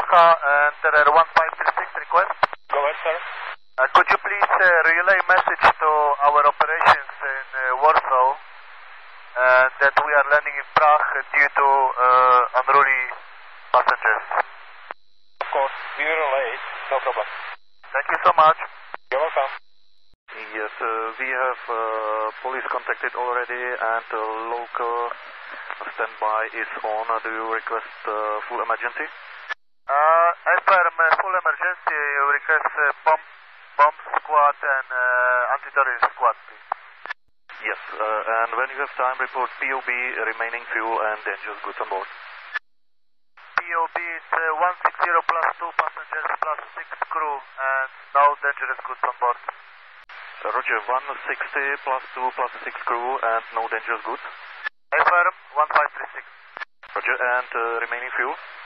Osaka and Terror 1536 request. Go ahead, sir. Could you please relay message to our operations in Warsaw that we are landing in Prague due to unruly passengers? Of course, we will relay. No problem. Thank you so much. You're welcome. Yes, we have police contacted already and local standby is on. Do you request full emergency? Affirm full emergency. You request bomb squad and anti-terrorist squad, please. Yes, and when you have time, report POB, remaining fuel and dangerous goods on board. POB is 160 plus 2 passengers plus 6 crew and no dangerous goods on board. Roger, 160 plus 2 plus 6 crew and no dangerous goods. Affirm 1536. Roger, and remaining fuel?